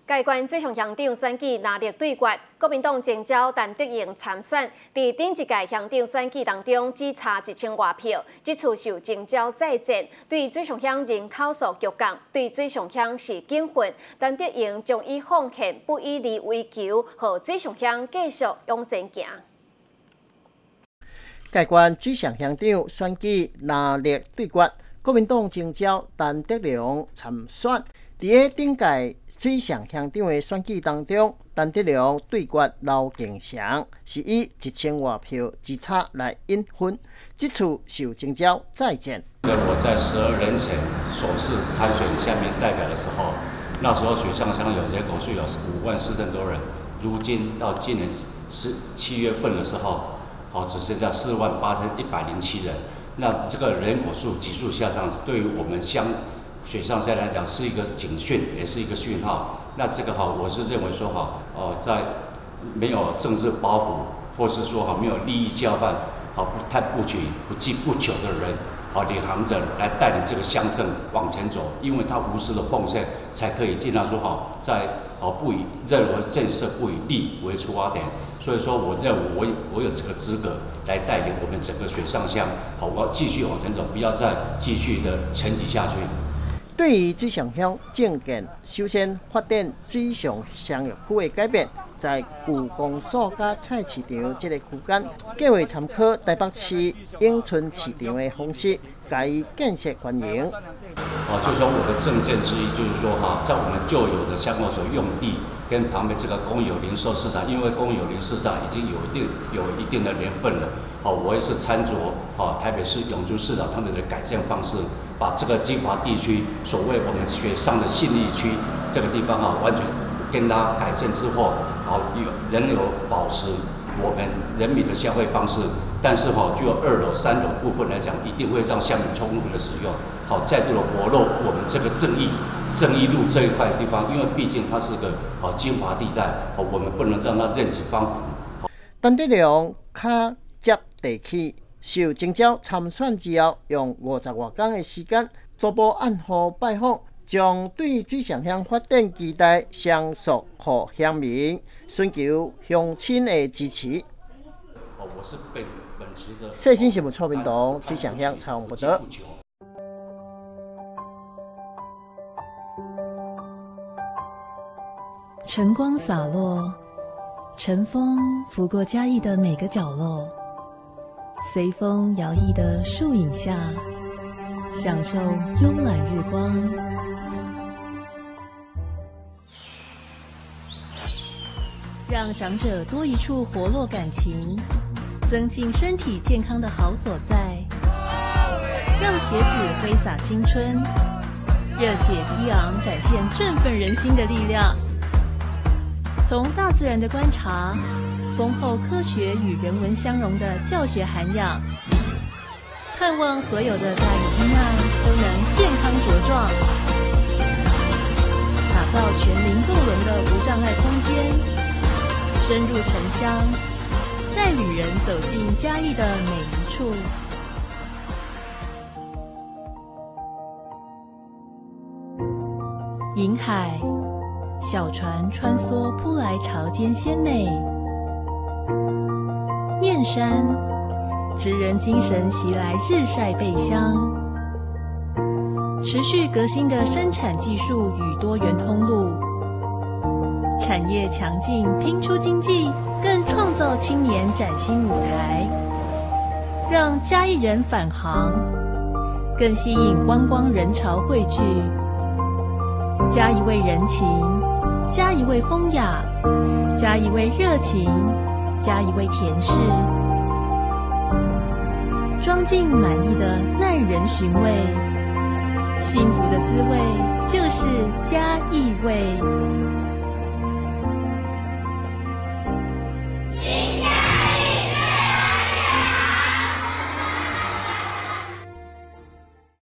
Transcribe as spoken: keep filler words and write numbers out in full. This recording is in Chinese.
该关最上乡长选举拿力对决，国民党征召陈德荣参选，在顶一届乡长选举当中只差一千外票，这次受征召再战，对最上乡人口数剧降，对最上乡是警棍。陈德荣将以奉献不以利为求，和最上乡继续往前行。 该关最上乡长选举拿力对决，国民党征召陈德荣参选，在顶届水上乡长的选举当中，陈德荣对决刘敬祥，是以一千外票之差来赢分。这次受征召再战。 我在十二年前首次参选乡民代表的时候，那时候水上乡有人口数有五万四千多人，如今到今年是七月份的时候，好只剩下四万八千一百零七人。那这个人口数急速下降，对于我们乡水上乡来讲是一个警讯，也是一个讯号。那这个哈，我是认为说哈，哦，在没有政治包袱，或是说哈没有利益交换，好不贪不取不计不求的人，好领航者来带领这个乡镇往前走，因为他无私的奉献，才可以尽量说好，在好不以任何建设不以利为出发点。所以说，我认为我我有这个资格来带领我们整个水上乡，好，我要继续往前走，不要再继续的沉寂下去。 对于水上乡政见首先发展水上商业区的改变，在旧公所加菜市场这个区间，计划参考台北市永春市场的方式，加以建设环营。 哦，就是说我的政见之一，就是说哈，在我们旧有的乡公所用地跟旁边这个公有零售市场，因为公有零售市场已经有一定有一定的年份了，好，我也是参酌好台北市永春市长他们的改建方式，把这个精华地区所谓我们水上的信义区这个地方哈，完全跟它改建之后，好有人流保持我们人民的消费方式。但是哈，就二楼、三楼部分来讲，一定会让乡民充分的使用，好，再度的活络我们这个正义正义路这一块地方，因为毕竟它是个好精华地带，好，我们不能让它任其芳腐。 陈德荣较接地气，受征召参选之后，用五十外天的时间，多步按户拜访，将对水上乡发展期待详述给乡民，寻求乡亲的支持。 哦，我是本本持着。 细心新闻蔡明东水上乡采访报道。 晨光洒落，晨风拂过嘉义的每个角落，随风摇曳的树影下，享受慵懒日光。让长者多一处活络感情，增进身体健康的好所在。让学子挥洒青春，热血激昂，展现振奋人心的力量。从大自然的观察，丰厚科学与人文相融的教学涵养，盼望所有的大义婴儿都能健康茁壮，打造全龄够轮的无障碍空间，深入城乡，带旅人走进嘉义的每一处。银海，小船穿梭扑来潮间鲜美；面山，职人精神袭来日晒倍香。持续革新的生产技术与多元通路，产业强劲拼出经济，更创造青年崭新舞台，让嘉义人返航，更吸引观光人潮汇聚。嘉义味人情，嘉义味风雅，嘉义味热情，嘉义味甜食，装进满意的耐人寻味，幸福的滋味就是嘉义味。